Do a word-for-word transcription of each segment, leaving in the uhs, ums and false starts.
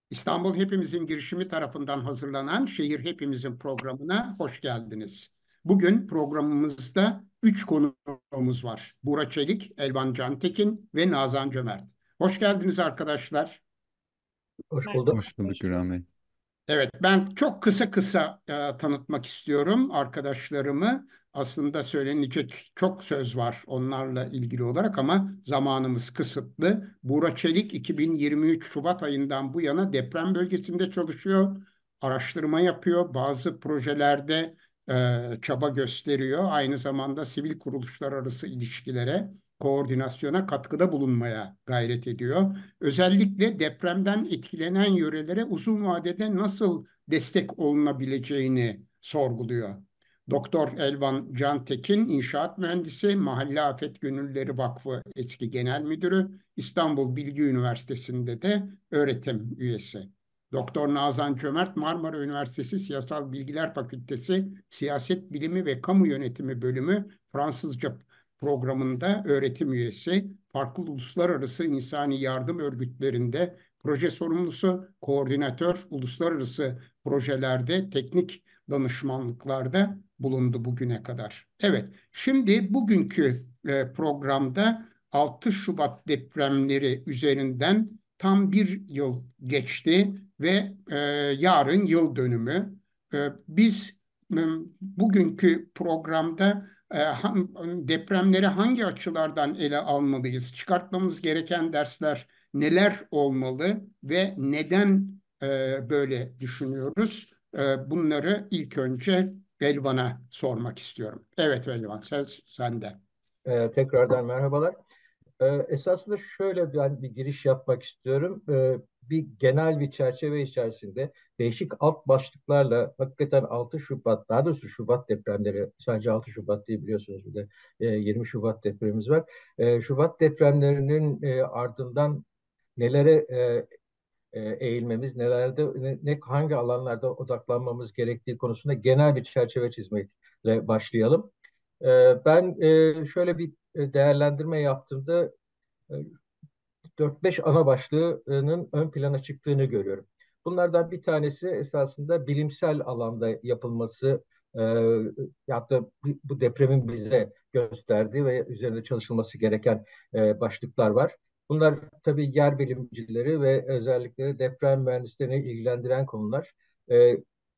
İstanbul Hepimizin girişimi tarafından hazırlanan Şehir Hepimizin programına hoş geldiniz. Bugün programımızda üç konuğumuz var. Buğra Çelik, Elvan Cantekin ve Nazan Cömert. Hoş geldiniz arkadaşlar. Hoş bulduk. Hoş bulduk Güran Bey. Evet, ben çok kısa kısa e, tanıtmak istiyorum arkadaşlarımı. Aslında söylenecek çok söz var onlarla ilgili olarak ama zamanımız kısıtlı. Buğra Çelik iki bin yirmi üç Şubat ayından bu yana deprem bölgesinde çalışıyor, araştırma yapıyor, bazı projelerde e, çaba gösteriyor. Aynı zamanda sivil kuruluşlar arası ilişkilere, koordinasyona katkıda bulunmaya gayret ediyor. Özellikle depremden etkilenen yörelere uzun vadede nasıl destek olunabileceğini sorguluyor. Doktor Elvan Cantekin, inşaat mühendisi, Mahalle Afet Gönüllüleri Vakfı eski genel müdürü, İstanbul Bilgi Üniversitesi'nde de öğretim üyesi. Doktor Nazan Cömert, Marmara Üniversitesi Siyasal Bilgiler Fakültesi Siyaset Bilimi ve Kamu Yönetimi Bölümü Fransızca programında öğretim üyesi, farklı uluslararası insani yardım örgütlerinde proje sorumlusu, koordinatör, uluslararası projelerde teknik danışmanlıklarda bulundu bugüne kadar. Evet, şimdi bugünkü e, programda altı Şubat depremleri üzerinden tam bir yıl geçti ve e, yarın yıl dönümü. E, biz e, bugünkü programda e, depremleri hangi açılardan ele almalıyız? Çıkartmamız gereken dersler neler olmalı ve neden e, böyle düşünüyoruz? E, bunları ilk önce Elvan'a sormak istiyorum. Evet Elvan, sen, sen de. Ee, tekrardan merhabalar. Ee, esasında şöyle ben bir giriş yapmak istiyorum. Ee, bir genel bir çerçeve içerisinde değişik alt başlıklarla hakikaten altı Şubat, daha doğrusu Şubat depremleri, sadece altı Şubat değil biliyorsunuz, bir de e, yirmi Şubat depremimiz var. E, Şubat depremlerinin e, ardından nelere e, e, eğilmemiz, nelerde, ne, ne- hangi alanlarda odaklanmamız gerektiği konusunda genel bir çerçeve çizmekle başlayalım. E, ben e, şöyle bir e, değerlendirme yaptığımda e, dört beş ana başlığının ön plana çıktığını görüyorum. Bunlardan bir tanesi esasında bilimsel alanda yapılması, e, ya da bu depremin bize gösterdiği ve üzerinde çalışılması gereken e, başlıklar var. Bunlar tabii yer bilimcileri ve özellikle deprem mühendislerini ilgilendiren konular. E,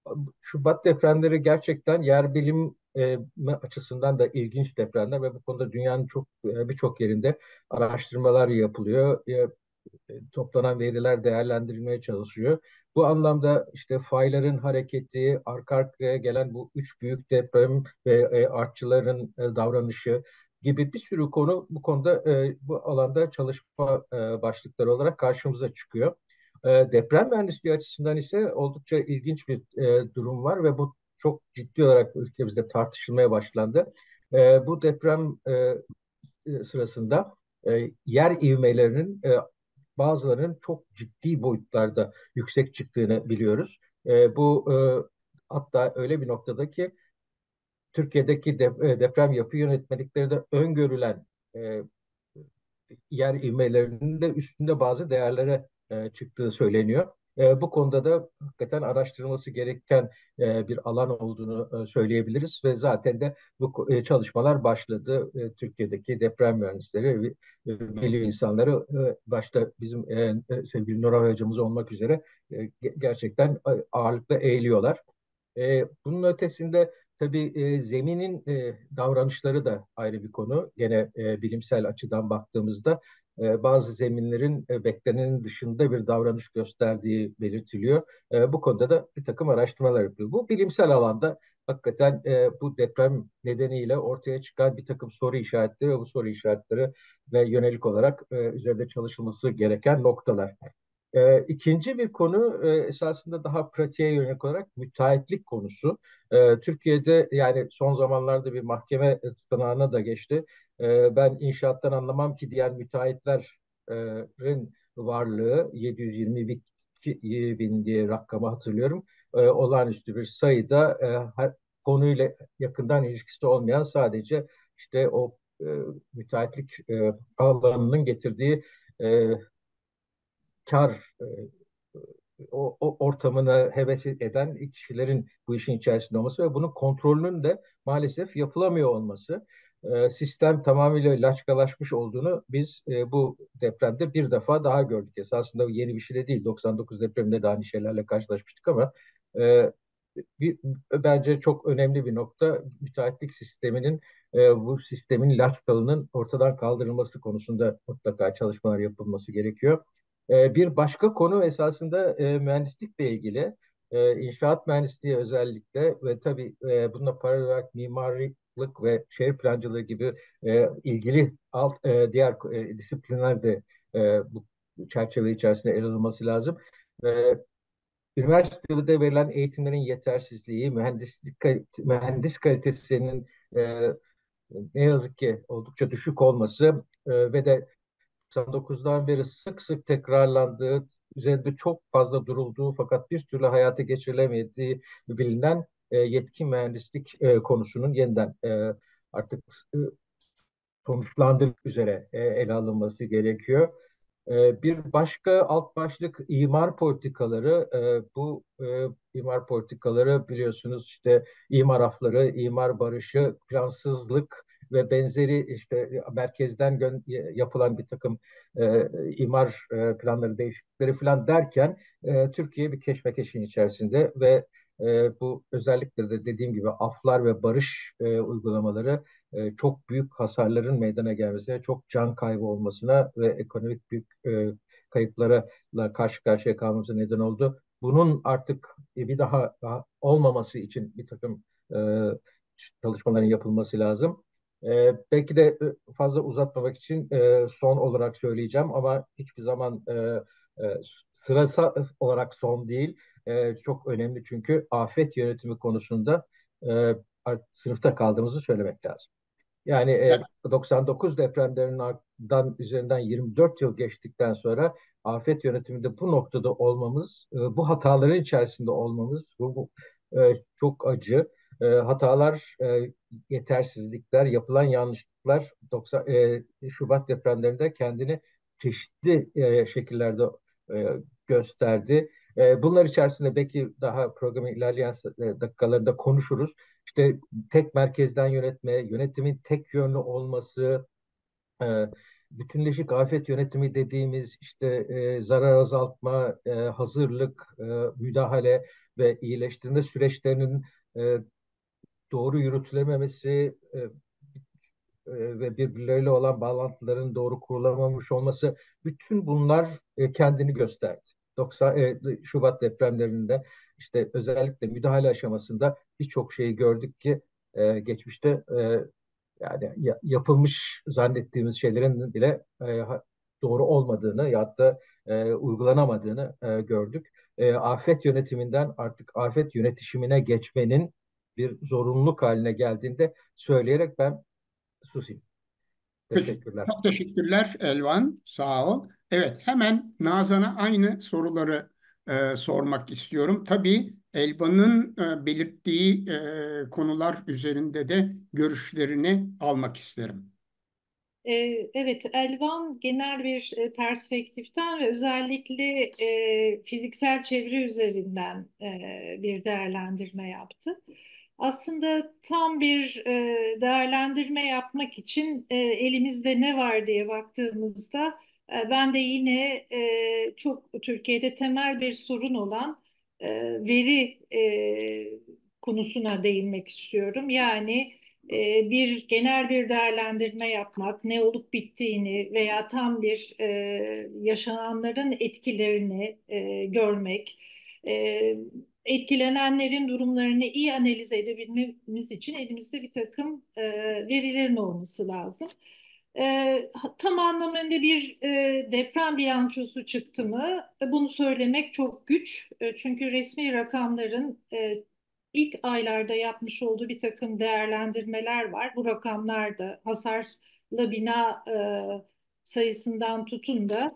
Şubat depremleri gerçekten yer bilim e, açısından da ilginç depremler ve bu konuda dünyanın çok e, birçok yerinde araştırmalar yapılıyor. E, toplanan veriler değerlendirilmeye çalışıyor. Bu anlamda işte fayların hareketi, arka arkaya gelen bu üç büyük deprem ve e, artçıların e, davranışı gibi bir sürü konu bu konuda e, bu alanda çalışma e, başlıkları olarak karşımıza çıkıyor. E, deprem mühendisliği açısından ise oldukça ilginç bir e, durum var ve bu çok ciddi olarak ülkemizde tartışılmaya başlandı. E, bu deprem e, sırasında e, yer ivmelerinin e, bazılarının çok ciddi boyutlarda yüksek çıktığını biliyoruz. E, bu e, hatta öyle bir noktada ki Türkiye'deki dep- e, deprem yapı yönetmeliklerinde öngörülen e, yer ivmelerinin de üstünde bazı değerlere e, çıktığı söyleniyor. E, bu konuda da hakikaten araştırılması gereken e, bir alan olduğunu e, söyleyebiliriz ve zaten de bu e, çalışmalar başladı. E, Türkiye'deki deprem mühendisleri ve e, bilim insanları e, başta bizim e, e, sevgili Nuray hocamız olmak üzere e, ge- gerçekten ağırlıkla eğiliyorlar. E, bunun ötesinde tabii e, zeminin e, davranışları da ayrı bir konu. Gene e, bilimsel açıdan baktığımızda e, bazı zeminlerin e, beklenenin dışında bir davranış gösterdiği belirtiliyor. E, bu konuda da bir takım araştırmalar yapılıyor. Bu bilimsel alanda hakikaten e, bu deprem nedeniyle ortaya çıkan bir takım soru işaretleri ve bu soru işaretleri ve yönelik olarak e, üzerinde çalışılması gereken noktalar. E, ikinci bir konu e, esasında daha pratiğe yönelik olarak müteahhitlik konusu. E, Türkiye'de yani son zamanlarda bir mahkeme tutanağına da geçti. E, ben inşaattan anlamam ki diyen müteahhitlerin varlığı yedi yüz yirmi bin diye rakamı hatırlıyorum. E, olağanüstü bir sayıda e, her, konuyla yakından ilişkisi olmayan sadece işte o e, müteahhitlik e, alanının getirdiği e, kar e, o, o ortamını heves eden kişilerin bu işin içerisinde olması ve bunun kontrolünün de maalesef yapılamıyor olması. E, sistem tamamıyla laçkalaşmış olduğunu biz e, bu depremde bir defa daha gördük. Esasında bu yeni bir şey de değil. doksan dokuz depreminde de aynı şeylerle karşılaşmıştık ama e, bir, bence çok önemli bir nokta müteahhitlik sisteminin e, bu sistemin laçkalının ortadan kaldırılması konusunda mutlaka çalışmalar yapılması gerekiyor. E, bir başka konu esasında e, mühendislikle ilgili. E, inşaat mühendisliği özellikle ve tabii e, bununla paralel olarak mimarlık ve şehir plancılığı gibi e, ilgili alt e, diğer e, disiplinler de e, bu çerçeve içerisinde ele alınması lazım. E, Üniversitede verilen eğitimlerin yetersizliği, mühendislik kalite- mühendis kalitesinin e, ne yazık ki oldukça düşük olması e, ve de doksan dokuzdan beri sık sık tekrarlandığı, üzerinde çok fazla durulduğu fakat bir türlü hayata geçirilemediği bilinen e, yetkin mühendislik e, konusunun yeniden e, artık e, sonuçlandırmak üzere e, ele alınması gerekiyor. E, bir başka alt başlık imar politikaları. E, bu e, imar politikaları biliyorsunuz işte imar afları, imar barışı, plansızlık ve benzeri işte merkezden gö- yapılan bir takım e, imar e, planları değişiklikleri falan derken e, Türkiye bir keşmekeşin içerisinde ve e, bu özellikle de dediğim gibi aflar ve barış e, uygulamaları e, çok büyük hasarların meydana gelmesine, çok can kaybı olmasına ve ekonomik büyük e, kayıplara karşı karşıya kalmamıza neden oldu. Bunun artık e, bir daha, daha olmaması için bir takım e, çalışmaların yapılması lazım. E, belki de e, fazla uzatmamak için e, son olarak söyleyeceğim ama hiçbir zaman e, e, sırası olarak son değil. E, çok önemli çünkü afet yönetimi konusunda e, sınıfta kaldığımızı söylemek lazım. Yani Evet, e, doksan dokuz depremlerinden üzerinden yirmi dört yıl geçtikten sonra afet yönetiminde bu noktada olmamız, e, bu hataların içerisinde olmamız bu, bu, e, çok acı. E, hatalar, e, yetersizlikler, yapılan yanlışlıklar doksan, e, Şubat depremlerinde kendini çeşitli e, şekillerde e, gösterdi. E, bunlar içerisinde belki daha programın ilerleyen e, dakikalarında konuşuruz. İşte tek merkezden yönetme, yönetimin tek yönlü olması, e, bütünleşik afet yönetimi dediğimiz işte e, zarar azaltma, e, hazırlık, e, müdahale ve iyileştirme süreçlerinin e, doğru yürütülememesi, e, e, ve birbirleriyle olan bağlantıların doğru kurulamamış olması, bütün bunlar e, kendini gösterdi. doksan e, Şubat depremlerinde işte özellikle müdahale aşamasında birçok şeyi gördük ki e, geçmişte e, yani ya- yapılmış zannettiğimiz şeylerin bile e, ha- doğru olmadığını ya da e, uygulanamadığını e, gördük. E, afet yönetiminden artık afet yönetişimine geçmenin bir zorunluluk haline geldiğinde söyleyerek ben susayım. peki. Teşekkürler. Çok teşekkürler Elvan. Sağ ol. Evet, hemen Nazan'a aynı soruları e, sormak istiyorum. Tabii Elvan'ın e, belirttiği e, konular üzerinde de görüşlerini almak isterim. Ee, Evet, Elvan genel bir e, perspektiften ve özellikle e, fiziksel çevre üzerinden e, bir değerlendirme yaptı. Aslında tam bir e, değerlendirme yapmak için e, elimizde ne var diye baktığımızda e, ben de yine e, çok Türkiye'de temel bir sorun olan e, veri e, konusuna değinmek istiyorum. Yani e, bir genel bir değerlendirme yapmak, ne olup bittiğini veya tam bir e, yaşananların etkilerini e, görmek, e, etkilenenlerin durumlarını iyi analiz edebilmemiz için elimizde bir takım e, verilerin olması lazım. E, Tam anlamıyla bir e, deprem bilançosu çıktı mı? E, Bunu söylemek çok güç. E, çünkü resmi rakamların e, ilk aylarda yapmış olduğu bir takım değerlendirmeler var. Bu rakamlar da hasarlı bina e, sayısından tutun da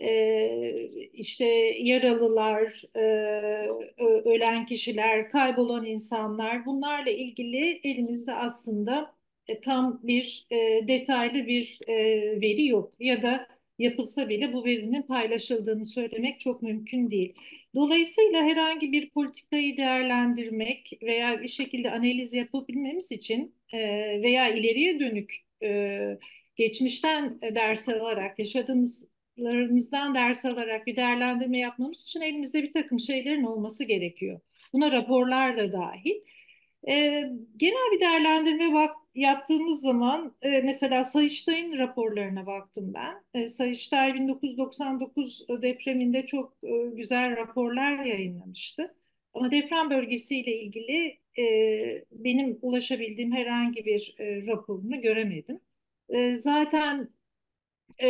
e, işte yaralılar, e, ölen kişiler, kaybolan insanlar bunlarla ilgili elimizde aslında e, tam bir e, detaylı bir e, veri yok. Ya da yapılsa bile bu verinin paylaşıldığını söylemek çok mümkün değil. Dolayısıyla herhangi bir politikayı değerlendirmek veya bir şekilde analiz yapabilmemiz için e, veya ileriye dönük e, geçmişten ders alarak, yaşadığımızlarımızdan ders alarak bir değerlendirme yapmamız için elimizde bir takım şeylerin olması gerekiyor. Buna raporlar da dahil. E, Genel bir değerlendirme bak, yaptığımız zaman e, mesela Sayıştay'ın raporlarına baktım ben. E, Sayıştay bin dokuz yüz doksan dokuz depreminde çok e, güzel raporlar yayınlamıştı. Ama deprem bölgesiyle ilgili e, benim ulaşabildiğim herhangi bir e, raporunu göremedim. E, zaten e,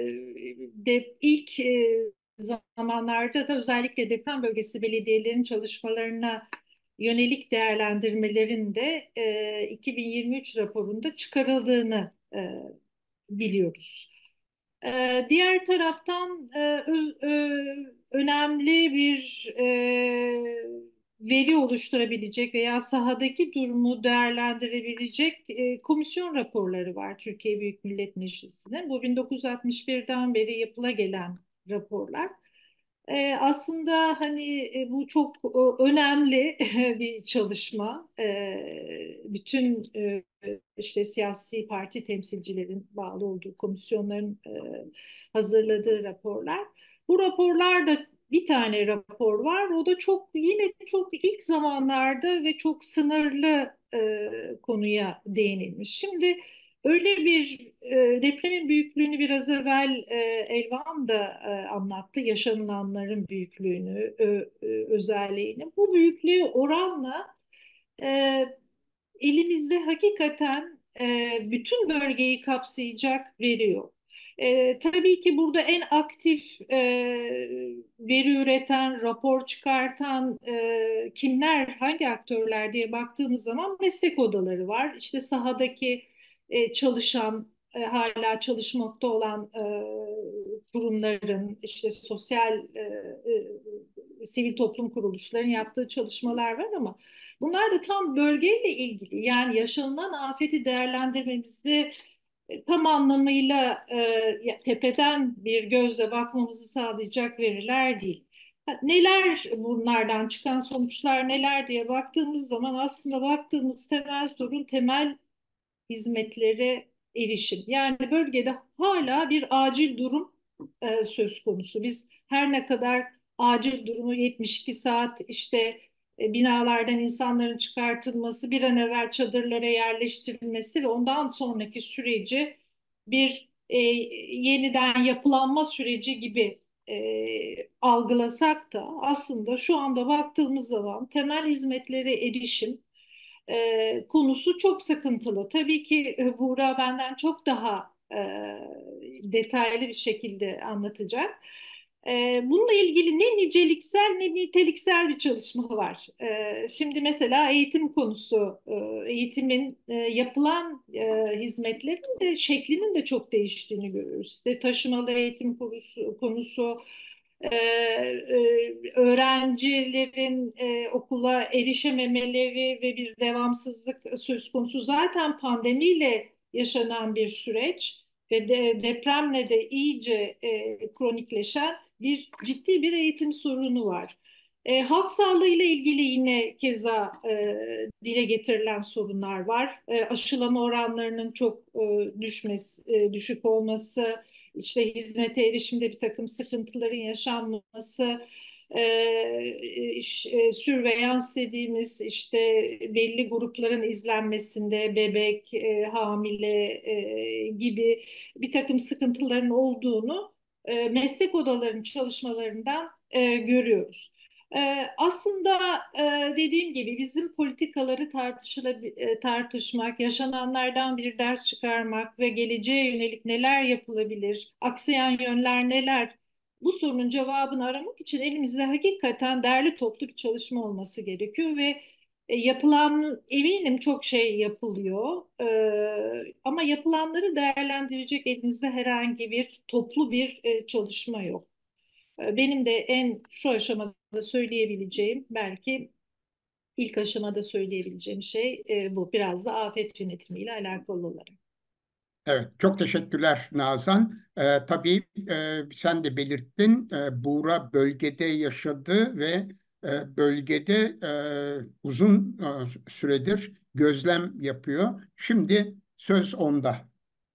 de, ilk e, zamanlarda da özellikle deprem bölgesi belediyelerin çalışmalarına yönelik değerlendirmelerin de e, iki bin yirmi üç raporunda çıkarıldığını e, biliyoruz. E, diğer taraftan e, ö- ö- önemli bir e, veri oluşturabilecek veya sahadaki durumu değerlendirebilecek e, komisyon raporları var Türkiye Büyük Millet Meclisi'nin. Bu bin dokuz yüz altmış birden beri yapıla gelen raporlar. E, aslında hani e, bu çok e, önemli bir çalışma. E, bütün e, işte siyasi parti temsilcilerin bağlı olduğu komisyonların e, hazırladığı raporlar. Bu raporlarda bir tane rapor var. O da çok yine çok ilk zamanlarda ve çok sınırlı e, konuya değinilmiş. Şimdi öyle bir e, depremin büyüklüğünü biraz evvel e, Elvan da e, anlattı. Yaşanılanların büyüklüğünü, ö, ö, özelliğini. Bu büyüklüğü oranla e, elimizde hakikaten e, bütün bölgeyi kapsayacak veri yok. E, tabii ki burada en aktif e, veri üreten, rapor çıkartan e, kimler, hangi aktörler diye baktığımız zaman meslek odaları var. İşte sahadaki e, çalışan, e, hala çalışmakta olan e, kurumların, işte sosyal e, e, sivil toplum kuruluşlarının yaptığı çalışmalar var ama bunlar da tam bölgeyle ilgili, yani yaşanılan afeti değerlendirmemizde e, tam anlamıyla e, tepeden bir gözle bakmamızı sağlayacak veriler değil. Ha, neler bunlardan çıkan sonuçlar neler diye baktığımız zaman aslında baktığımız temel sorun temel hizmetlere erişim. Yani bölgede hala bir acil durum e, söz konusu. Biz her ne kadar acil durumu yetmiş iki saat işte e, binalardan insanların çıkartılması, bir an evvel çadırlara yerleştirilmesi ve ondan sonraki süreci bir e, yeniden yapılanma süreci gibi e, algılasak da aslında şu anda baktığımız zaman temel hizmetlere erişim e, konusu çok sıkıntılı. Tabii ki e, Buğra benden çok daha e, detaylı bir şekilde anlatacak. E, bununla ilgili ne niceliksel ne niteliksel bir çalışma var. E, şimdi mesela eğitim konusu, e, eğitimin e, yapılan e, hizmetlerin de şeklinin de çok değiştiğini görüyoruz. İşte taşımalı eğitim konusu, konusu e, e, öğrencilerin e, okula erişememeleri ve bir devamsızlık söz konusu. Zaten pandemiyle yaşanan bir süreç ve de, depremle de iyice e, kronikleşen bir ciddi bir eğitim sorunu var. E, halk sağlığı ile ilgili yine keza e, dile getirilen sorunlar var. E, aşılama oranlarının çok e, düşmesi, e, düşük olması, işte hizmete erişimde bir takım sıkıntıların yaşanması, e, iş- e, sürveyans dediğimiz işte belli grupların izlenmesinde bebek, e, hamile e, gibi bir takım sıkıntıların olduğunu e, meslek odalarının çalışmalarından e, görüyoruz. Ee, aslında e, dediğim gibi bizim politikaları tartışıla- e, tartışmak, yaşananlardan bir ders çıkarmak ve geleceğe yönelik neler yapılabilir, aksayan yönler neler, bu sorunun cevabını aramak için elimizde hakikaten derli toplu bir çalışma olması gerekiyor ve e, yapılan eminim çok şey yapılıyor. Ee, ama yapılanları değerlendirecek elimizde herhangi bir toplu bir e, çalışma yok. Benim de en şu aşamada söyleyebileceğim, belki ilk aşamada söyleyebileceğim şey e, bu. Biraz da afet yönetimiyle alakalı olarak. Evet, çok teşekkürler Nazan. Ee, tabii e, sen de belirttin, e, Buğra bölgede yaşadı ve e, bölgede e, uzun e, süredir gözlem yapıyor. Şimdi söz onda.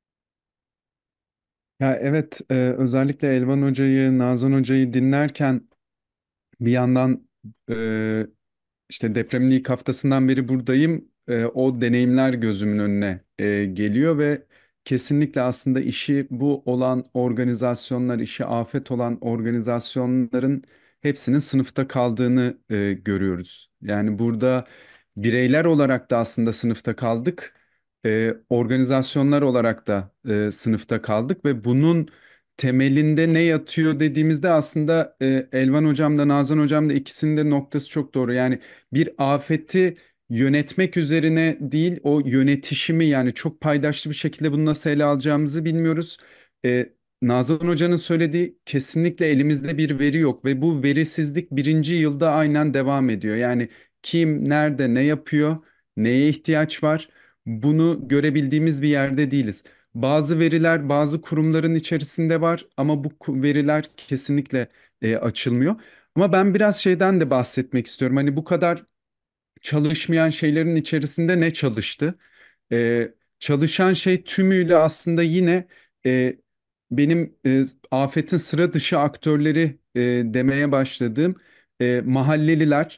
Ya evet, e, özellikle Elvan Hoca'yı, Nazan Hoca'yı dinlerken bir yandan e, işte depremin ilk haftasından beri buradayım. E, o deneyimler gözümün önüne e, geliyor ve kesinlikle aslında işi bu olan organizasyonlar, işi afet olan organizasyonların hepsinin sınıfta kaldığını e, görüyoruz. Yani burada bireyler olarak da aslında sınıfta kaldık. E, organizasyonlar olarak da e, sınıfta kaldık ve bunun temelinde ne yatıyor dediğimizde aslında e, Elvan Hocam da Nazan Hocam da ikisinin de noktası çok doğru. Yani bir afeti yönetmek üzerine değil, o yönetişimi, yani çok paydaşlı bir şekilde bunu nasıl ele alacağımızı bilmiyoruz. E, Nazan Hoca'nın söylediği, kesinlikle elimizde bir veri yok ve bu verisizlik birinci yılda aynen devam ediyor. Yani kim, nerede, ne yapıyor, neye ihtiyaç var, bunu görebildiğimiz bir yerde değiliz. Bazı veriler bazı kurumların içerisinde var ama bu ku- veriler kesinlikle e, açılmıyor. Ama ben biraz şeyden de bahsetmek istiyorum. Hani bu kadar çalışmayan şeylerin içerisinde ne çalıştı? E, Çalışan şey tümüyle aslında yine e, benim e, afetin sıra dışı aktörleri e, demeye başladığım e, mahalleliler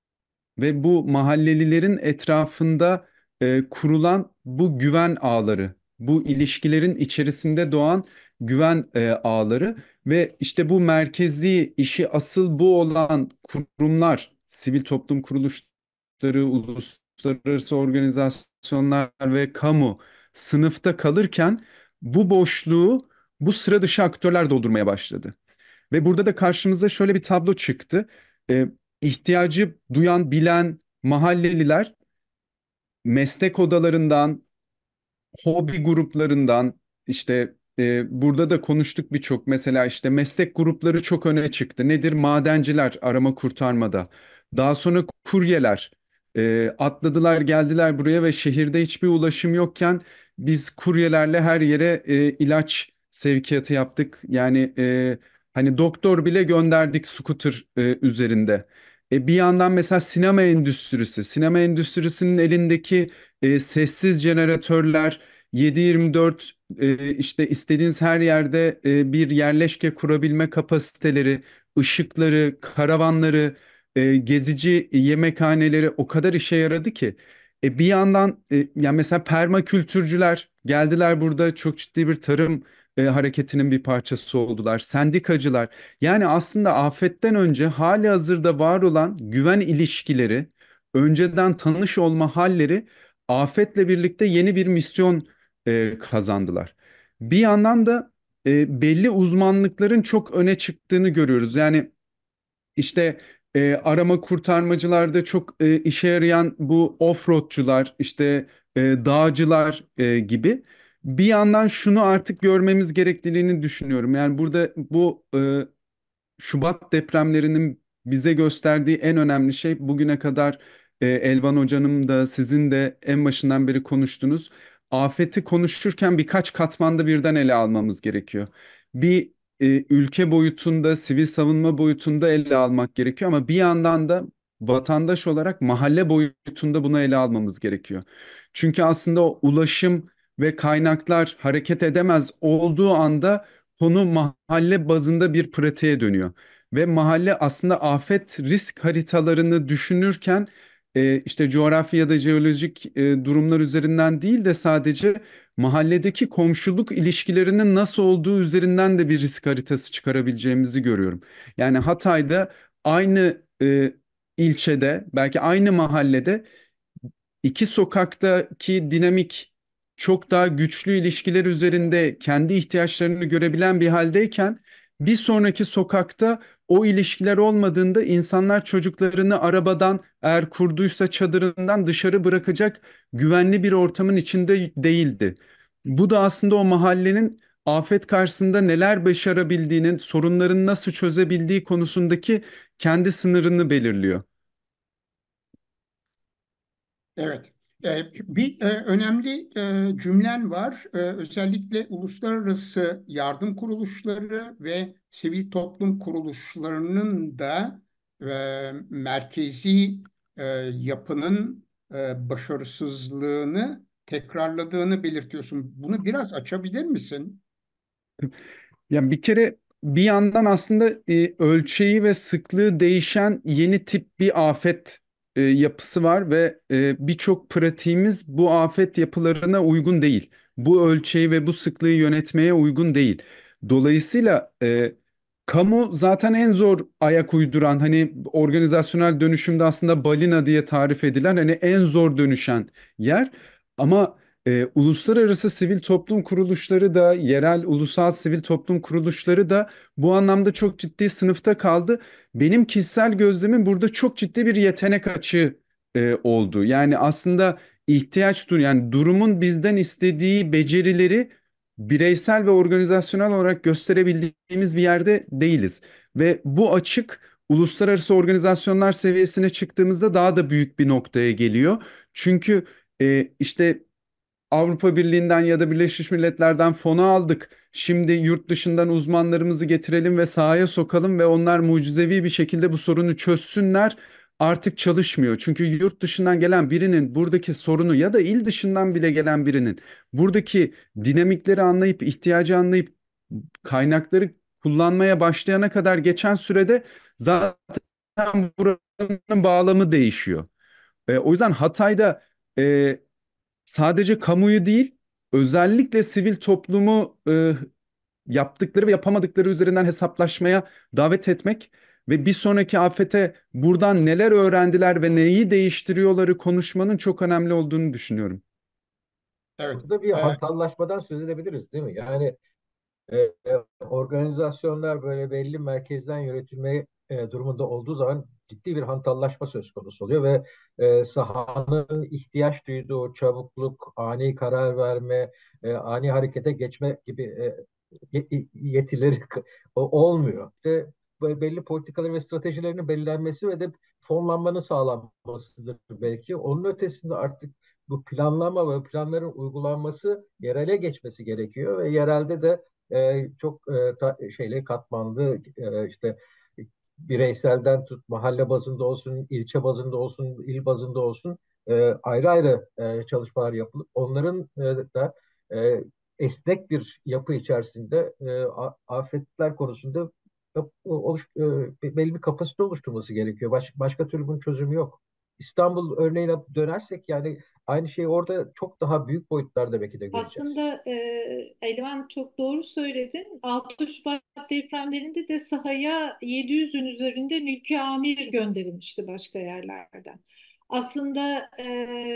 ve bu mahallelilerin etrafında e, kurulan bu güven ağları, bu ilişkilerin içerisinde doğan güven e, ağları ve işte bu merkezi işi asıl bu olan kurumlar, sivil toplum kuruluşları, uluslararası organizasyonlar ve kamu sınıfta kalırken bu boşluğu bu sıra dışı aktörler doldurmaya başladı. Ve burada da karşımıza şöyle bir tablo çıktı. Ee, ihtiyacı duyan, bilen mahalleliler meslek odalarından, hobi gruplarından, işte e, burada da konuştuk birçok, mesela işte meslek grupları çok öne çıktı. Nedir? Madenciler arama kurtarmada. Daha sonra kuryeler e, atladılar geldiler buraya ve şehirde hiçbir ulaşım yokken biz kuryelerle her yere e, ilaç sevkiyatı yaptık. Yani e, hani doktor bile gönderdik scooter e, üzerinde. E, bir yandan mesela sinema endüstrisi, sinema endüstrisinin elindeki e, sessiz jeneratörler, yedi yirmi dört e, işte istediğiniz her yerde e, bir yerleşke kurabilme kapasiteleri, ışıkları, karavanları, e, gezici yemekhaneleri o kadar işe yaradı ki. E, bir yandan e, yani mesela permakültürcüler geldiler, burada çok ciddi bir tarım e, hareketinin bir parçası oldular. Sendikacılar, yani aslında afetten önce hali hazırda var olan güven ilişkileri, önceden tanış olma halleri afetle birlikte yeni bir misyon e, kazandılar. Bir yandan da e, belli uzmanlıkların çok öne çıktığını görüyoruz. Yani işte e, arama kurtarmacılarda çok e, işe yarayan bu offroadçular, işte e, dağcılar e, gibi. Bir yandan şunu artık görmemiz gerektiğini düşünüyorum. Yani burada bu e, Şubat depremlerinin bize gösterdiği en önemli şey, bugüne kadar e, Elvan Hoca'nın da sizin de en başından beri konuştunuz. Afeti konuşurken birkaç katmanda birden ele almamız gerekiyor. Bir e, ülke boyutunda, sivil savunma boyutunda ele almak gerekiyor ama bir yandan da vatandaş olarak mahalle boyutunda bunu ele almamız gerekiyor. Çünkü aslında o ulaşım ve kaynaklar hareket edemez olduğu anda konu mahalle bazında bir pratiğe dönüyor. Ve mahalle aslında afet risk haritalarını düşünürken e, işte coğrafi ya da jeolojik e, durumlar üzerinden değil de sadece mahalledeki komşuluk ilişkilerinin nasıl olduğu üzerinden de bir risk haritası çıkarabileceğimizi görüyorum. Yani Hatay'da aynı e, ilçede, belki aynı mahallede iki sokaktaki dinamik çok daha güçlü ilişkiler üzerinde kendi ihtiyaçlarını görebilen bir haldeyken bir sonraki sokakta o ilişkiler olmadığında insanlar çocuklarını arabadan, eğer kurduysa çadırından dışarı bırakacak güvenli bir ortamın içinde değildi. Bu da aslında o mahallenin afet karşısında neler başarabildiğinin, sorunlarını nasıl çözebildiği konusundaki kendi sınırını belirliyor. Evet. Ee, Bir e, önemli e, cümlen var. Ee, Özellikle uluslararası yardım kuruluşları ve sivil toplum kuruluşlarının da e, merkezi e, yapının e, başarısızlığını tekrarladığını belirtiyorsun. Bunu biraz açabilir misin? Yani bir kere bir yandan aslında e, ölçeği ve sıklığı değişen yeni tip bir afet e, yapısı var ve e, birçok pratiğimiz bu afet yapılarına uygun değil. Bu ölçeği ve bu sıklığı yönetmeye uygun değil. Dolayısıyla e, kamu zaten en zor ayak uyduran, hani organizasyonel dönüşümde aslında balina diye tarif edilen, hani en zor dönüşen yer. Ama ee, uluslararası sivil toplum kuruluşları da, yerel ulusal sivil toplum kuruluşları da bu anlamda çok ciddi sınıfta kaldı. Benim kişisel gözlemim burada çok ciddi bir yetenek açığı e, oldu. Yani aslında ihtiyaç dur, yani durumun bizden istediği becerileri bireysel ve organizasyonel olarak gösterebildiğimiz bir yerde değiliz. Ve bu açık uluslararası organizasyonlar seviyesine çıktığımızda daha da büyük bir noktaya geliyor. Çünkü e, işte Avrupa Birliği'nden ya da Birleşmiş Milletler'den fonu aldık. Şimdi yurt dışından uzmanlarımızı getirelim ve sahaya sokalım ve onlar mucizevi bir şekilde bu sorunu çözsünler. Artık çalışmıyor. Çünkü yurt dışından gelen birinin buradaki sorunu, ya da il dışından bile gelen birinin buradaki dinamikleri anlayıp, ihtiyacı anlayıp kaynakları kullanmaya başlayana kadar geçen sürede zaten buranın bağlamı değişiyor. E, o yüzden Hatay'da e, sadece kamuyu değil, özellikle sivil toplumu e, yaptıkları ve yapamadıkları üzerinden hesaplaşmaya davet etmek ve bir sonraki afete buradan neler öğrendiler ve neyi değiştiriyorları konuşmanın çok önemli olduğunu düşünüyorum. Evet. Burada bir Ee, hantallaşmadan söz edebiliriz, değil mi? Yani e, e, organizasyonlar böyle belli merkezden yönetilme e, durumunda olduğu zaman ciddi bir hantallaşma söz konusu oluyor ve e, sahanın ihtiyaç duyduğu çabukluk, ani karar verme, e, ani harekete geçme gibi e, ye- yetileri o- olmuyor. İşte böyle belli politikaları ve stratejilerinin belirlenmesi ve de fonlanmanın sağlanmasıdır belki. Onun ötesinde artık bu planlama ve planların uygulanması yerele geçmesi gerekiyor ve yerelde de e, çok e, ta, şeyle katmanlı e, işte bireyselden tut mahalle bazında olsun, ilçe bazında olsun, il bazında olsun e, ayrı ayrı e, çalışmalar yapılıp onların e, da e, esnek bir yapı içerisinde e, a- afetler konusunda yap- oluş, e, belli bir kapasite oluşturması gerekiyor. Baş, başka türlü bunun çözümü yok. İstanbul örneğine dönersek yani aynı şeyi orada çok daha büyük boyutlarda belki de göreceğiz. Aslında e, Elvan çok doğru söyledin. altı Şubat depremlerinde de sahaya yedi yüzün üzerinde mülki amir gönderilmişti başka yerlerden. Aslında e,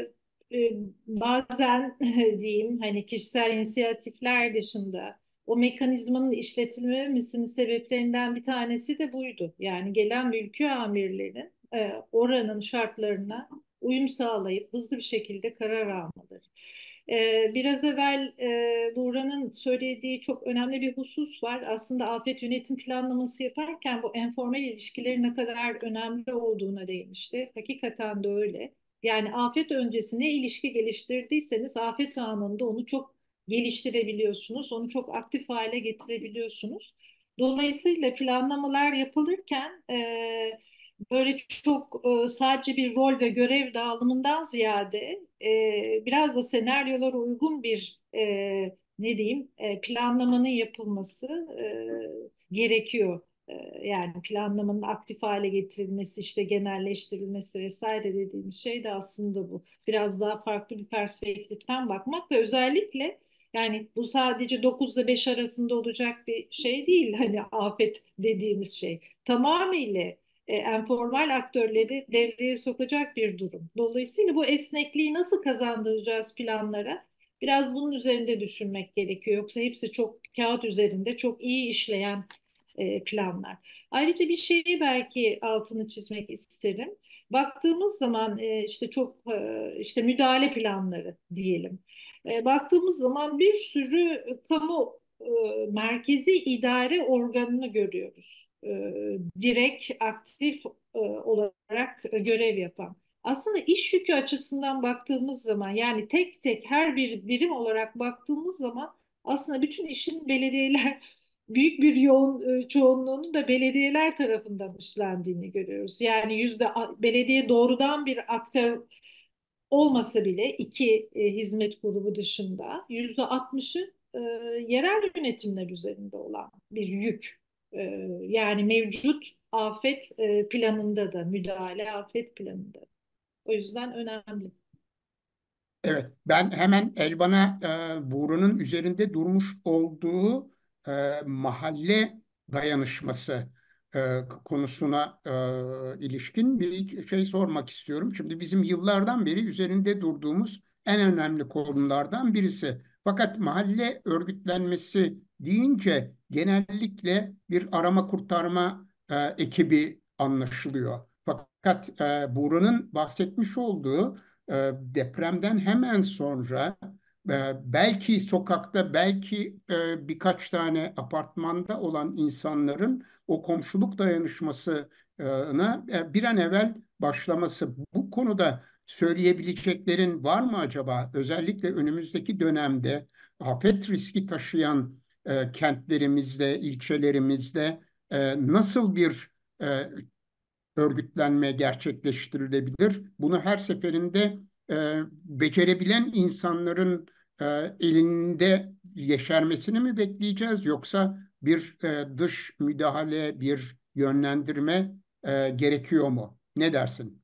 e, bazen diyeyim hani kişisel inisiyatifler dışında o mekanizmanın işletilmemesinin sebeplerinden bir tanesi de buydu. Yani gelen mülki amirlerin e, oranın şartlarına uyum sağlayıp hızlı bir şekilde karar almaları. Ee, biraz evvel e, Buğra'nın söylediği çok önemli bir husus var. Aslında afet yönetim planlaması yaparken bu enformel ilişkilerin ne kadar önemli olduğuna değinmişti. Hakikaten de öyle. Yani afet öncesi ne ilişki geliştirdiyseniz afet anında onu çok geliştirebiliyorsunuz. Onu çok aktif hale getirebiliyorsunuz. Dolayısıyla planlamalar yapılırken e, böyle çok e, sadece bir rol ve görev dağılımından ziyade e, biraz da senaryolara uygun bir e, ne diyeyim e, planlamanın yapılması e, gerekiyor. E, yani planlamanın aktif hale getirilmesi, işte genelleştirilmesi vesaire dediğimiz şey de aslında bu. Biraz daha farklı bir perspektiften bakmak ve özellikle yani bu sadece dokuzda beş arasında olacak bir şey değil. Hani afet dediğimiz şey tamamıyla e, enformal aktörleri devreye sokacak bir durum. Dolayısıyla bu esnekliği nasıl kazandıracağız planlara? Biraz bunun üzerinde düşünmek gerekiyor. Yoksa hepsi çok kağıt üzerinde çok iyi işleyen e, planlar. Ayrıca bir şeyi belki altını çizmek isterim. Baktığımız zaman e, işte çok e, işte müdahale planları diyelim. E, baktığımız zaman bir sürü kamu e, merkezi idare organını görüyoruz. E, direkt aktif e, olarak görev yapan. Aslında iş yükü açısından baktığımız zaman, yani tek tek her bir birim olarak baktığımız zaman aslında bütün işin belediyeler büyük bir yoğun e, çoğunluğunu da belediyeler tarafından üstlendiğini görüyoruz. Yani yüzde belediye doğrudan bir aktör olmasa bile iki e, hizmet grubu dışında yüzde altmışı e, yerel yönetimler üzerinde olan bir yük. E, Yani mevcut afet e, planında da, müdahale afet planında. O yüzden önemli. Evet, ben hemen Elvan'a e, Buğra'nın üzerinde durmuş olduğu e, mahalle dayanışması e, konusuna e, ilişkin bir şey sormak istiyorum. Şimdi bizim yıllardan beri üzerinde durduğumuz en önemli konulardan birisi. Fakat mahalle örgütlenmesi deyince genellikle bir arama kurtarma e, ekibi anlaşılıyor. Fakat e, Buğra'nın bahsetmiş olduğu e, depremden hemen sonra e, belki sokakta, belki e, birkaç tane apartmanda olan insanların o komşuluk dayanışmasına e, bir an evvel başlaması. Bu konuda söyleyebileceklerin var mı acaba? Özellikle önümüzdeki dönemde afet riski taşıyan e, kentlerimizde, ilçelerimizde e, nasıl bir e, örgütlenme gerçekleştirilebilir? Bunu her seferinde e, becerebilen insanların e, elinde yeşermesini mi bekleyeceğiz, yoksa bir e, dış müdahale, bir yönlendirme e, gerekiyor mu? Ne dersin?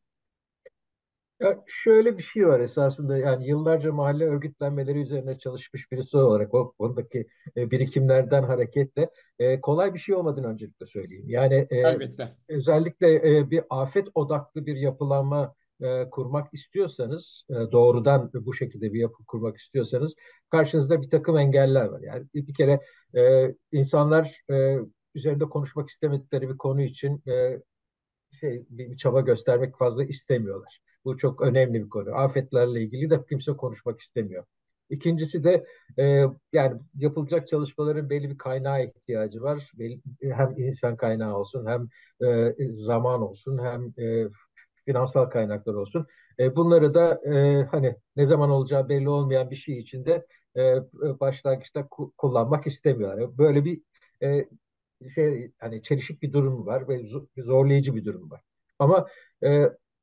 Ya şöyle bir şey var esasında, yani yıllarca mahalle örgütlenmeleri üzerine çalışmış birisi olarak o konudaki e, birikimlerden hareketle e, kolay bir şey olmadığını öncelikle söyleyeyim. Yani e, Elbette. özellikle e, bir afet odaklı bir yapılanma e, kurmak istiyorsanız, e, doğrudan bu şekilde bir yapı kurmak istiyorsanız karşınızda bir takım engeller var. Yani bir kere e, insanlar e, üzerinde konuşmak istemedikleri bir konu için e, şey bir, bir çaba göstermek fazla istemiyorlar. Bu çok önemli bir konu. Afetlerle ilgili de kimse konuşmak istemiyor. İkincisi de e, yani yapılacak çalışmaların belli bir kaynağa ihtiyacı var. Belli, hem insan kaynağı olsun, hem e, zaman olsun, hem e, finansal kaynaklar olsun. E, bunları da e, hani ne zaman olacağı belli olmayan bir şey için de e, başlangıçta ku- kullanmak istemiyorlar. Böyle bir e, şey, hani çelişik bir durum var ve zo- zorlayıcı bir durum var. Ama e,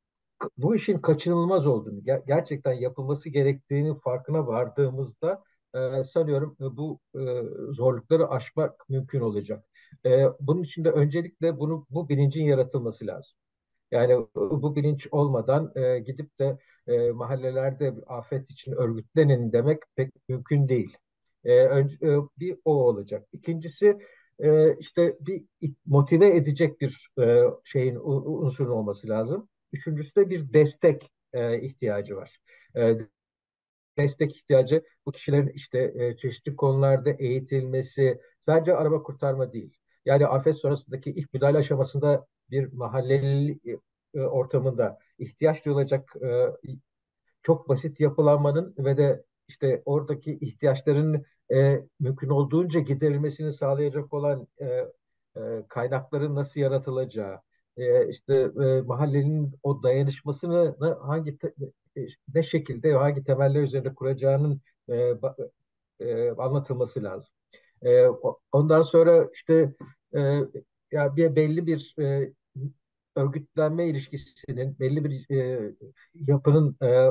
bu işin kaçınılmaz olduğunu, ger- gerçekten yapılması gerektiğinin farkına vardığımızda e, sanıyorum e, bu e, zorlukları aşmak mümkün olacak. E, bunun için de öncelikle bunu bu bilincin yaratılması lazım. Yani bu bilinç olmadan e, gidip de e, mahallelerde bir afet için örgütlenin demek pek mümkün değil. E, önce, e, bir o olacak. İkincisi e, işte bir motive edecek bir e, şeyin u- unsurun olması lazım. Üçüncüsü de bir destek e, ihtiyacı var. E, destek ihtiyacı bu kişilerin işte e, çeşitli konularda eğitilmesi, sadece arama kurtarma değil. Yani afet sonrasındaki ilk müdahale aşamasında bir mahalleli e, ortamında ihtiyaç duyulacak e, çok basit yapılanmanın ve de işte oradaki ihtiyaçların e, mümkün olduğunca giderilmesini sağlayacak olan e, e, kaynakların nasıl yaratılacağı, e, işte e, mahallenin o dayanışmasını na- hangi te- e, ne şekilde hangi temeller üzerinde kuracağının e, ba- e, anlatılması lazım. E, o- ondan sonra işte e, ya bir belli bir e, örgütlenme ilişkisinin, belli bir e, yapının e,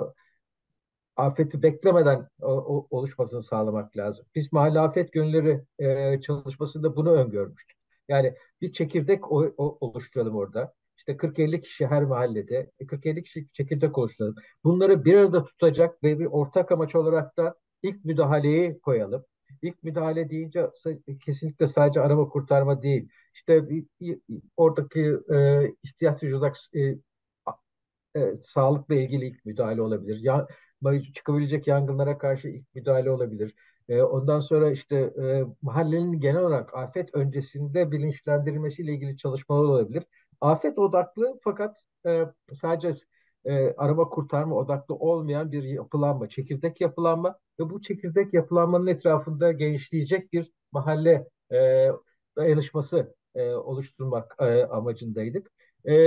afeti beklemeden o, o- oluşmasını sağlamak lazım. Biz mahalle afet gönülleri e, çalışmasında bunu öngörmüştük. Yani bir çekirdek o, o- oluşturalım orada. İşte kırk elli kişi her mahallede, e, kırk elli kişi çekirdek oluşturalım. Bunları bir arada tutacak ve bir ortak amaç olarak da ilk müdahaleyi koyalım. İlk müdahale deyince sa- kesinlikle sadece arama kurtarma değil. İşte bir- bir- oradaki e, ihtiyaç duyulacak e, e, sağlıkla ilgili ilk müdahale olabilir. Ya, çıkabilecek yangınlara karşı ilk müdahale olabilir. E, ondan sonra işte e, mahallenin genel olarak afet öncesinde bilinçlendirilmesiyle ilgili çalışmalar olabilir. Afet odaklı fakat e, sadece e, arama kurtarma odaklı olmayan bir yapılanma, çekirdek yapılanma ve bu çekirdek yapılanmanın etrafında genişleyecek bir mahalle e, dayanışması e, oluşturmak e, amacındaydık. E,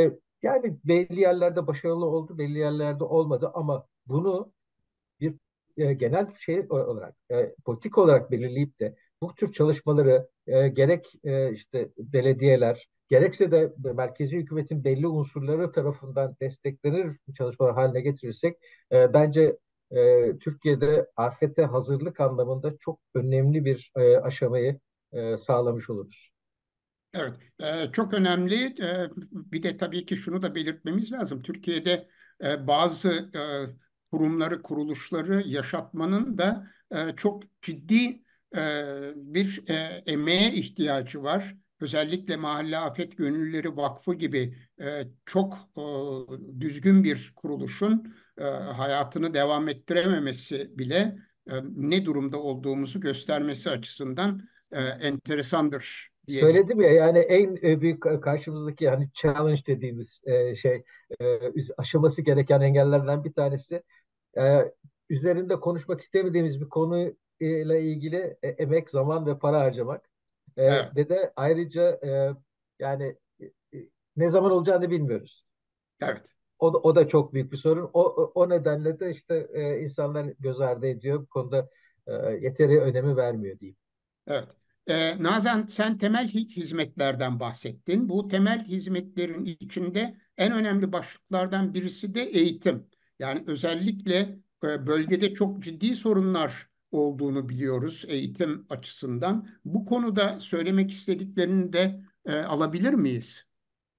Yani belli yerlerde başarılı oldu, belli yerlerde olmadı ama bunu bir e, genel şey olarak, e, politik olarak belirleyip de bu tür çalışmaları e, gerek e, işte belediyeler, gerekse de merkezi hükümetin belli unsurları tarafından desteklenir çalışmalar haline getirirsek, e, bence e, Türkiye'de afete hazırlık anlamında çok önemli bir e, aşamayı e, sağlamış oluruz. Evet, e, çok önemli. E, bir de tabii ki şunu da belirtmemiz lazım. Türkiye'de e, bazı e, kurumları, kuruluşları yaşatmanın da e, çok ciddi e, bir e, emeğe ihtiyacı var. Özellikle Mahalle Afet Gönüllüleri Vakfı gibi e, çok e, düzgün bir kuruluşun e, hayatını devam ettirememesi bile e, ne durumda olduğumuzu göstermesi açısından e, enteresandır diye Söyledim ya, yani en e, büyük karşımızdaki hani challenge dediğimiz e, şey, e, üz- aşılması gereken engellerden bir tanesi, e, üzerinde konuşmak istemediğimiz bir konu ile ilgili e, emek, zaman ve para harcamak. E, düşünüyorum. ve de ayrıca e, yani e, ne zaman olacağını bilmiyoruz. Evet, O da, o da çok büyük bir sorun. O, o, o nedenle de işte e, insanlar göz ardı ediyor. Bu konuda e, yeteri önemi vermiyor diyeyim. evet. Ee, Nazan, sen temel hi- hizmetlerden bahsettin. Bu temel hizmetlerin içinde en önemli başlıklardan birisi de eğitim. Yani özellikle e, bölgede çok ciddi sorunlar olduğunu biliyoruz eğitim açısından. Bu konuda söylemek istediklerini de e, alabilir miyiz?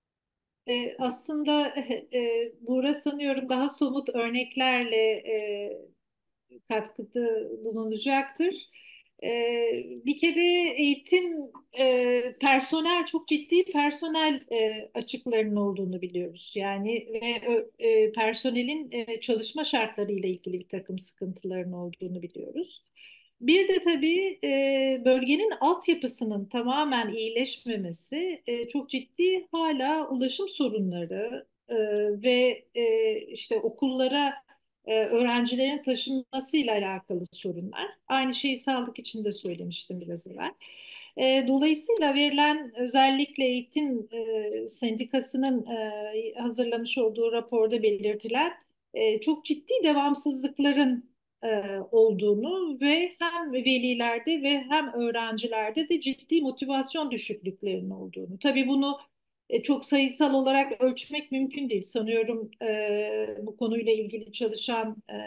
E, aslında e, Buğra sanıyorum daha somut örneklerle e, katkıda bulunacaktır. E, Bir kere eğitim e, personel çok ciddi personel e, açıklarının olduğunu biliyoruz. Yani ve e, personelin e, çalışma şartlarıyla ilgili bir takım sıkıntıların olduğunu biliyoruz. Bir de tabii e, bölgenin altyapısının tamamen iyileşmemesi e, çok ciddi hala ulaşım sorunları e, ve e, işte okullara e, öğrencilerin taşınmasıyla alakalı sorunlar. Aynı şeyi sağlık için de söylemiştim biraz evvel. E, dolayısıyla verilen özellikle eğitim e, sendikasının e, hazırlamış olduğu raporda belirtilen e, çok ciddi devamsızlıkların e, olduğunu ve hem velilerde ve hem öğrencilerde de ciddi motivasyon düşüklüklerinin olduğunu. Tabii bunu e, çok sayısal olarak ölçmek mümkün değil. Sanıyorum e, bu konuyla ilgili çalışan e,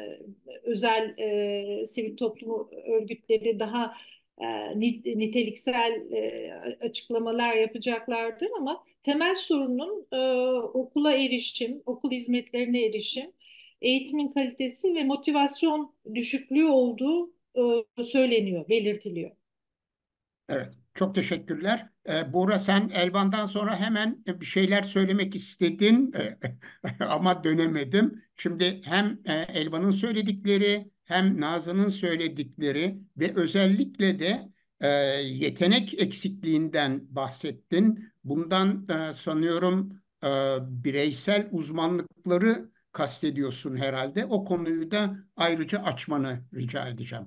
özel e, sivil toplum örgütleri daha e, niteliksel e, açıklamalar yapacaklardır ama temel sorunun e, okula erişim, okul hizmetlerine erişim, eğitimin kalitesi ve motivasyon düşüklüğü olduğu e, söyleniyor, belirtiliyor. Evet, çok teşekkürler. Ee, Buğra, sen Elvan'dan sonra hemen bir şeyler söylemek istedin ama dönemedim. Şimdi hem e, Elvan'ın söyledikleri hem Nazan'ın söyledikleri ve özellikle de e, yetenek eksikliğinden bahsettin. Bundan e, sanıyorum e, bireysel uzmanlıkları kastediyorsun herhalde. O konuyu da ayrıca açmanı rica edeceğim.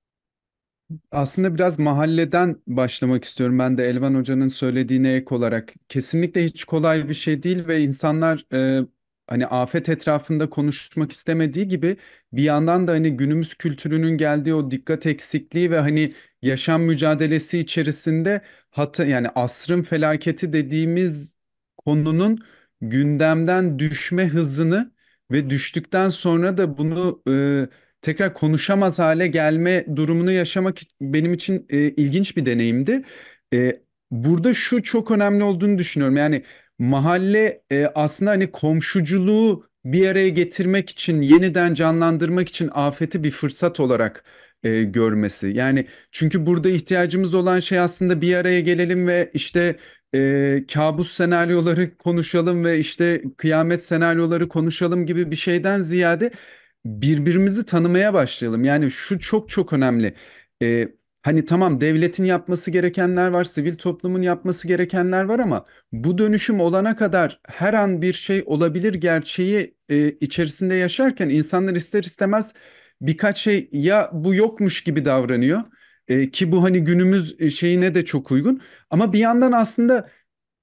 Aslında biraz mahalleden başlamak istiyorum. Ben de Elvan Hoca'nın söylediğine ek olarak. Kesinlikle hiç kolay bir şey değil ve insanlar e, hani afet etrafında konuşmak istemediği gibi bir yandan da hani günümüz kültürünün geldiği o dikkat eksikliği ve hani yaşam mücadelesi içerisinde hatta yani asrın felaketi dediğimiz konunun gündemden düşme hızını ve düştükten sonra da bunu e, tekrar konuşamaz hale gelme durumunu yaşamak benim için e, ilginç bir deneyimdi. E, Burada şu çok önemli olduğunu düşünüyorum. Yani mahalle e, aslında hani komşuculuğu bir araya getirmek için, yeniden canlandırmak için afeti bir fırsat olarak e, görmesi. Yani çünkü burada ihtiyacımız olan şey aslında bir araya gelelim ve işte e, kabus senaryoları konuşalım ve işte kıyamet senaryoları konuşalım gibi bir şeyden ziyade birbirimizi tanımaya başlayalım. Yani şu çok çok önemli. Ee, Hani tamam devletin yapması gerekenler var, sivil toplumun yapması gerekenler var ama bu dönüşüm olana kadar her an bir şey olabilir gerçeği e, içerisinde yaşarken insanlar ister istemez birkaç şey ya bu yokmuş gibi davranıyor. E, ki bu hani günümüz e, şeyine de çok uygun. Ama bir yandan aslında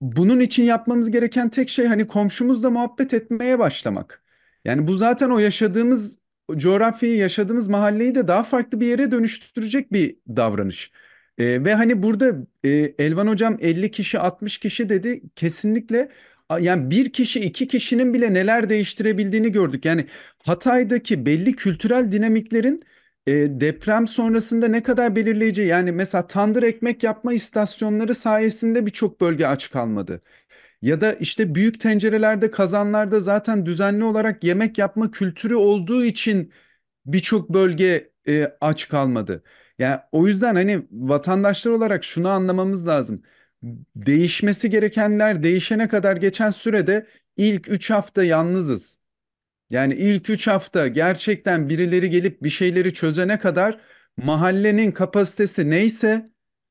bunun için yapmamız gereken tek şey hani komşumuzla muhabbet etmeye başlamak. Yani bu zaten o yaşadığımız coğrafyayı, yaşadığımız mahalleyi de daha farklı bir yere dönüştürecek bir davranış. Ee, ve hani burada e, Elvan Hocam elli kişi, altmış kişi dedi. Kesinlikle a- yani bir kişi, iki kişinin bile neler değiştirebildiğini gördük. Yani Hatay'daki belli kültürel dinamiklerin e, deprem sonrasında ne kadar belirleyici, yani mesela tandır ekmek yapma istasyonları sayesinde birçok bölge aç kalmadı. Ya da işte büyük tencerelerde, kazanlarda zaten düzenli olarak yemek yapma kültürü olduğu için birçok bölge e, aç kalmadı. Yani o yüzden hani vatandaşlar olarak şunu anlamamız lazım. Değişmesi gerekenler değişene kadar geçen sürede ilk üç hafta yalnızız. Yani ilk üç hafta gerçekten birileri gelip bir şeyleri çözene kadar mahallenin kapasitesi neyse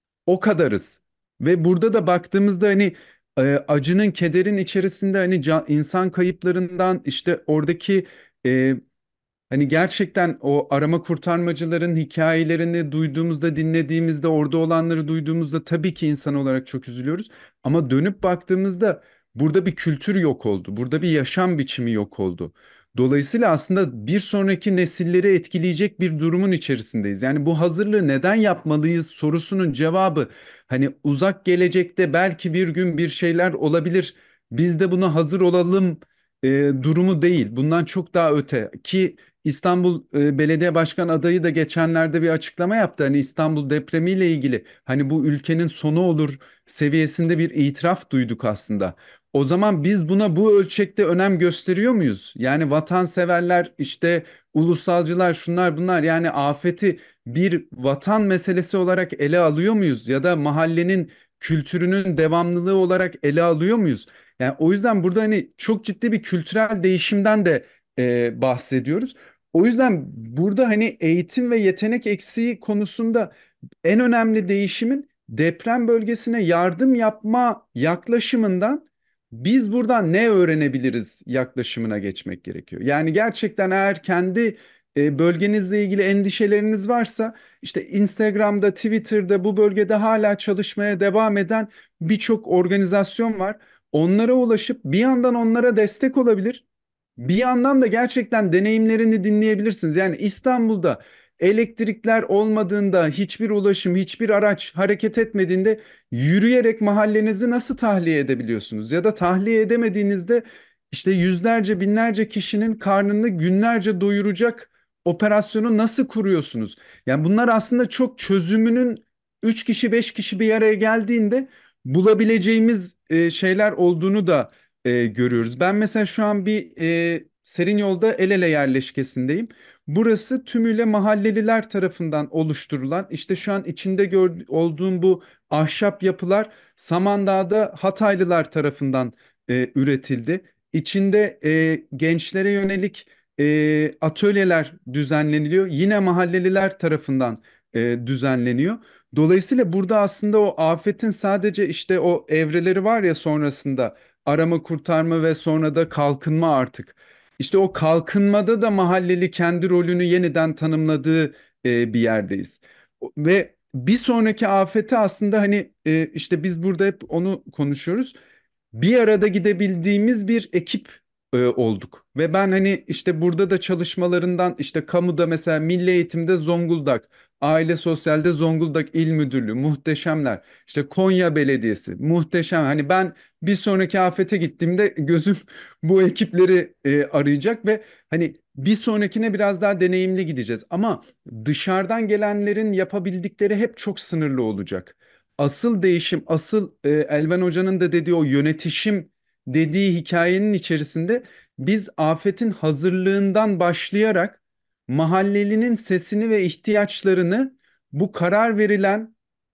o kadarız. Ve burada da baktığımızda hani e, acının, kederin içerisinde hani can- insan kayıplarından işte oradaki e, hani gerçekten o arama kurtarmacıların hikayelerini duyduğumuzda, dinlediğimizde, orada olanları duyduğumuzda tabii ki insan olarak çok üzülüyoruz. Ama dönüp baktığımızda burada bir kültür yok oldu. Burada bir yaşam biçimi yok oldu. Dolayısıyla aslında bir sonraki nesilleri etkileyecek bir durumun içerisindeyiz. Yani bu hazırlığı neden yapmalıyız sorusunun cevabı hani uzak gelecekte belki bir gün bir şeyler olabilir. Biz de buna hazır olalım e, durumu değil. Bundan çok daha öte ki İstanbul e, Belediye Başkan adayı da geçenlerde bir açıklama yaptı. Hani İstanbul depremiyle ilgili hani bu ülkenin sonu olur seviyesinde bir itiraf duyduk aslında. O zaman biz buna bu ölçekte önem gösteriyor muyuz? Yani vatanseverler, işte ulusalcılar, şunlar bunlar, yani afeti bir vatan meselesi olarak ele alıyor muyuz? Ya da mahallenin kültürünün devamlılığı olarak ele alıyor muyuz? Yani o yüzden burada hani çok ciddi bir kültürel değişimden de e, bahsediyoruz. O yüzden burada hani eğitim ve yetenek eksiği konusunda en önemli değişimin deprem bölgesine yardım yapma yaklaşımından biz buradan ne öğrenebiliriz yaklaşımına geçmek gerekiyor. Yani gerçekten eğer kendi e, bölgenizle ilgili endişeleriniz varsa işte Instagram'da, Twitter'da bu bölgede hala çalışmaya devam eden birçok organizasyon var. Onlara ulaşıp bir yandan onlara destek olabilir. Bir yandan da gerçekten deneyimlerini dinleyebilirsiniz. Yani İstanbul'da elektrikler olmadığında, hiçbir ulaşım, hiçbir araç hareket etmediğinde yürüyerek mahallenizi nasıl tahliye edebiliyorsunuz? Ya da tahliye edemediğinizde işte yüzlerce, binlerce kişinin karnını günlerce doyuracak operasyonu nasıl kuruyorsunuz? Yani bunlar aslında çok çözümünün üç kişi, beş kişi bir araya geldiğinde bulabileceğimiz e, şeyler olduğunu da e, görüyoruz. Ben mesela şu an bir e, Serin Yolda El Ele yerleşkesindeyim. Burası tümüyle mahalleliler tarafından oluşturulan, işte şu an içinde gör, olduğum bu ahşap yapılar Samandağ'da Hataylılar tarafından e, üretildi. İçinde e, gençlere yönelik e, atölyeler düzenleniliyor. Yine mahalleliler tarafından e, düzenleniyor. Dolayısıyla burada aslında o afetin sadece işte o evreleri var ya, sonrasında arama kurtarma ve sonra da kalkınma artık. İşte o kalkınmada da mahalleli kendi rolünü yeniden tanımladığı e, bir yerdeyiz. O- Ve bir sonraki afete aslında hani e, işte biz burada hep onu konuşuyoruz, bir arada gidebildiğimiz bir ekip e, olduk. Ve ben hani işte burada da çalışmalarından, işte kamuda mesela Milli Eğitim'de Zonguldak, Aile Sosyal'de Zonguldak İl Müdürlüğü muhteşemler. İşte Konya Belediyesi muhteşem. Hani ben bir sonraki afete gittiğimde gözüm bu ekipleri e, arayacak ve hani bir sonrakine biraz daha deneyimli gideceğiz. Ama dışarıdan gelenlerin yapabildikleri hep çok sınırlı olacak. Asıl değişim, asıl e, Elven Hoca'nın da dediği o yönetişim dediği hikayenin içerisinde biz afetin hazırlığından başlayarak mahallelinin sesini ve ihtiyaçlarını bu karar verilen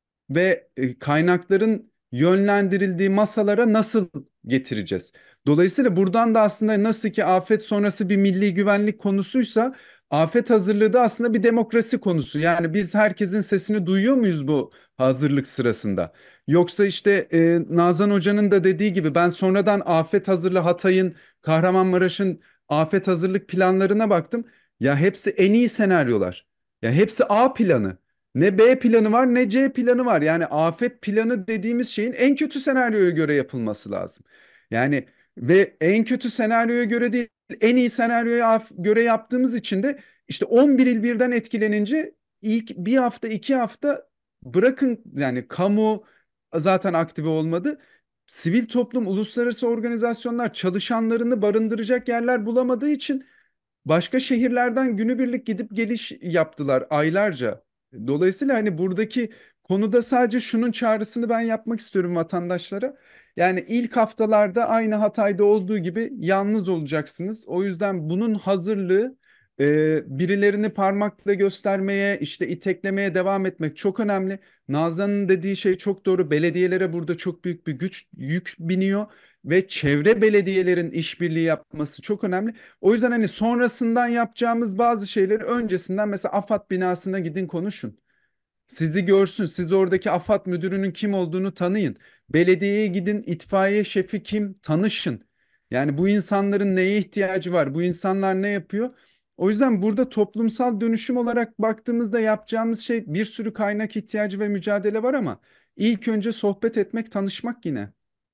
ve e, kaynakların yönlendirildiği masalara nasıl getireceğiz? Dolayısıyla buradan da aslında nasıl ki afet sonrası bir milli güvenlik konusuysa afet hazırlığı da aslında bir demokrasi konusu. Yani biz herkesin sesini duyuyor muyuz bu hazırlık sırasında? Yoksa işte e, Nazan Hoca'nın da dediği gibi ben sonradan afet hazırlığı Hatay'ın, Kahramanmaraş'ın afet hazırlık planlarına baktım. Ya hepsi en iyi senaryolar. Ya hepsi A planı. Ne B planı var ne C planı var. Yani afet planı dediğimiz şeyin en kötü senaryoya göre yapılması lazım. Yani ve en kötü senaryoya göre değil, en iyi senaryoya göre yaptığımız için de işte on bir il birden etkilenince ilk bir hafta iki hafta bırakın, yani kamu zaten aktive olmadı. Sivil toplum, uluslararası organizasyonlar çalışanlarını barındıracak yerler bulamadığı için başka şehirlerden günübirlik gidip geliş yaptılar aylarca. Dolayısıyla hani buradaki konuda sadece şunun çağrısını ben yapmak istiyorum vatandaşlara. Yani ilk haftalarda aynı Hatay'da olduğu gibi yalnız olacaksınız. O yüzden bunun hazırlığı, e, birilerini parmakla göstermeye, işte iteklemeye devam etmek çok önemli. Nazan'ın dediği şey çok doğru. Belediyelere burada çok büyük bir güç yük biniyor ve çevre belediyelerin işbirliği yapması çok önemli. O yüzden hani sonrasından yapacağımız bazı şeyleri öncesinden, mesela AFAD binasına gidin konuşun. Sizi görsün. Siz oradaki AFAD müdürünün kim olduğunu tanıyın. Belediyeye gidin, itfaiye şefi kim tanışın. Yani bu insanların neye ihtiyacı var? Bu insanlar ne yapıyor? O yüzden burada toplumsal dönüşüm olarak baktığımızda yapacağımız şey, bir sürü kaynak ihtiyacı ve mücadele var ama ilk önce sohbet etmek, tanışmak yine.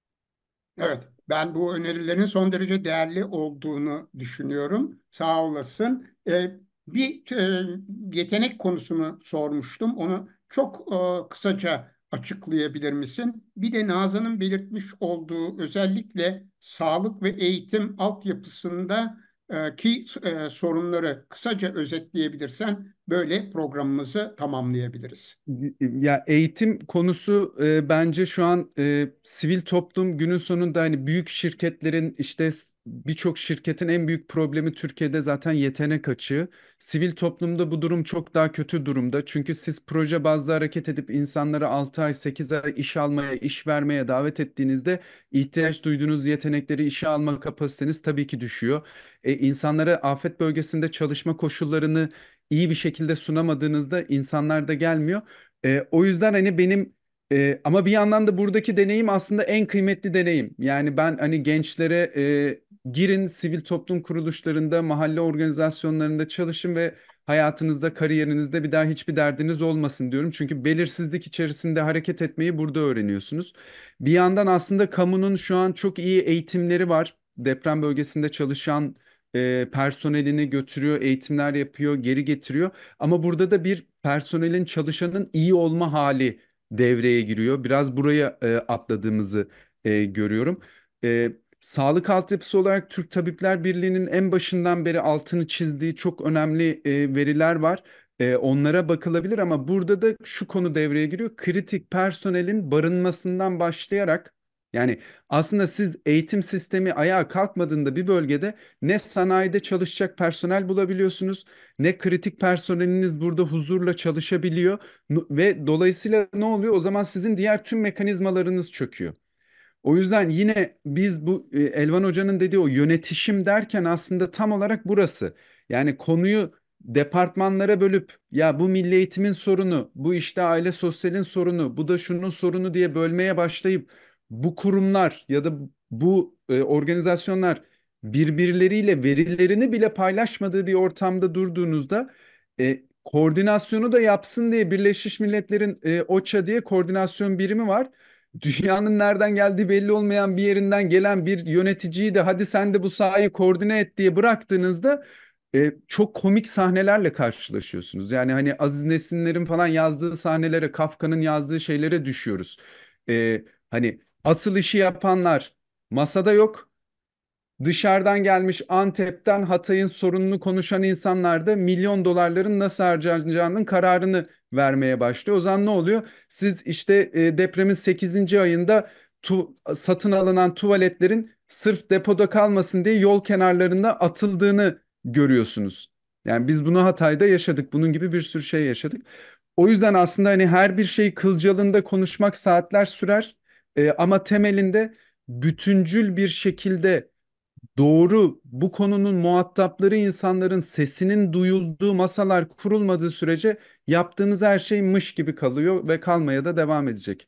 Evet, ben bu önerilerin son derece değerli olduğunu düşünüyorum. Sağ olasın. Ee, bir e, yetenek konusunu sormuştum. Onu çok e, kısaca açıklayabilir misin? Bir de Nazan'ın belirtmiş olduğu özellikle sağlık ve eğitim altyapısında e, ki e, sorunları kısaca özetleyebilirsen böyle programımızı tamamlayabiliriz. Ya eğitim konusu, e, bence şu an e, sivil toplum günün sonunda, hani büyük şirketlerin, işte s- birçok şirketin en büyük problemi Türkiye'de zaten yetenek açığı. Sivil toplumda bu durum çok daha kötü durumda. Çünkü siz proje bazlı hareket edip insanları altı ay sekiz ay iş almaya, iş vermeye davet ettiğinizde ihtiyaç duyduğunuz yetenekleri işe alma kapasiteniz tabii ki düşüyor. E, insanlara afet bölgesinde çalışma koşullarını iyi bir şekilde sunamadığınızda insanlar da gelmiyor. E, o yüzden hani benim, e, ama bir yandan da buradaki deneyim aslında en kıymetli deneyim. Yani ben hani gençlere, e, girin sivil toplum kuruluşlarında, mahalle organizasyonlarında çalışın ve hayatınızda, kariyerinizde bir daha hiçbir derdiniz olmasın diyorum. Çünkü belirsizlik içerisinde hareket etmeyi burada öğreniyorsunuz. Bir yandan aslında kamunun şu an çok iyi eğitimleri var. Deprem bölgesinde çalışan e, personelini götürüyor, eğitimler yapıyor, geri getiriyor. Ama burada da bir personelin, çalışanın iyi olma hali devreye giriyor. Biraz buraya e, atladığımızı e, görüyorum. E, Sağlık altyapısı olarak Türk Tabipler Birliği'nin en başından beri altını çizdiği çok önemli e, veriler var. E, onlara bakılabilir ama burada da şu konu devreye giriyor. Kritik personelin barınmasından başlayarak, yani aslında siz eğitim sistemi ayağa kalkmadığında bir bölgede ne sanayide çalışacak personel bulabiliyorsunuz, ne kritik personeliniz burada huzurla çalışabiliyor. Nu- ve dolayısıyla ne oluyor? O zaman sizin diğer tüm mekanizmalarınız çöküyor. O yüzden yine biz bu, e, Elvan Hoca'nın dediği o yönetişim derken aslında tam olarak burası. Yani konuyu departmanlara bölüp, ya bu milli eğitimin sorunu, bu işte aile sosyalin sorunu, bu da şunun sorunu diye bölmeye başlayıp bu kurumlar ya da bu e, organizasyonlar birbirleriyle verilerini bile paylaşmadığı bir ortamda durduğunuzda, e, koordinasyonu da yapsın diye Birleşmiş Milletler'in e, OÇA diye koordinasyon birimi var. Dünyanın nereden geldiği belli olmayan bir yerinden gelen bir yöneticiyi de hadi sen de bu sahayı koordine et diye bıraktığınızda e, çok komik sahnelerle karşılaşıyorsunuz. Yani hani Aziz Nesinler'in falan yazdığı sahnelere, Kafka'nın yazdığı şeylere düşüyoruz. E, hani asıl işi yapanlar masada yok. Dışarıdan gelmiş Antep'ten Hatay'ın sorununu konuşan insanlar da milyon dolarların nasıl harcanacağının kararını vermeye başlıyor. O zaman ne oluyor? Siz işte e, depremin sekizinci ayında tu- satın alınan tuvaletlerin sırf depoda kalmasın diye yol kenarlarında atıldığını görüyorsunuz. Yani biz bunu Hatay'da yaşadık. Bunun gibi bir sürü şey yaşadık. O yüzden aslında hani her bir şeyi kılcalında konuşmak saatler sürer. E, ama temelinde bütüncül bir şekilde doğru, bu konunun muhatapları insanların sesinin duyulduğu masalar kurulmadığı sürece yaptığınız her şey mış gibi kalıyor ve kalmaya da devam edecek.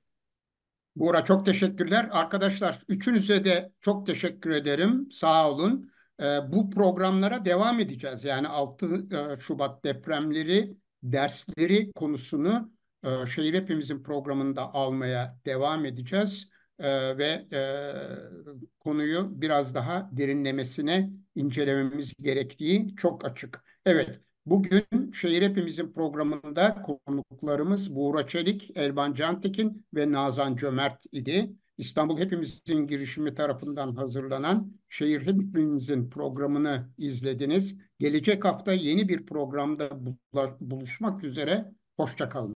Buğra çok teşekkürler. Arkadaşlar üçünüze de çok teşekkür ederim. Sağ olun. Ee, bu programlara devam edeceğiz. Yani altı e, Şubat depremleri dersleri konusunu e, Şehir Hepimizin programında almaya devam edeceğiz. E, ve e, konuyu biraz daha derinlemesine incelememiz gerektiği çok açık. Evet, bugün Şehir Hepimizin programında konuklarımız Buğra Çelik, Elvan Cantekin ve Nazan Cömert idi. İstanbul Hepimizin girişimi tarafından hazırlanan Şehir Hepimizin programını izlediniz. Gelecek hafta yeni bir programda buluşmak üzere. Hoşça kalın.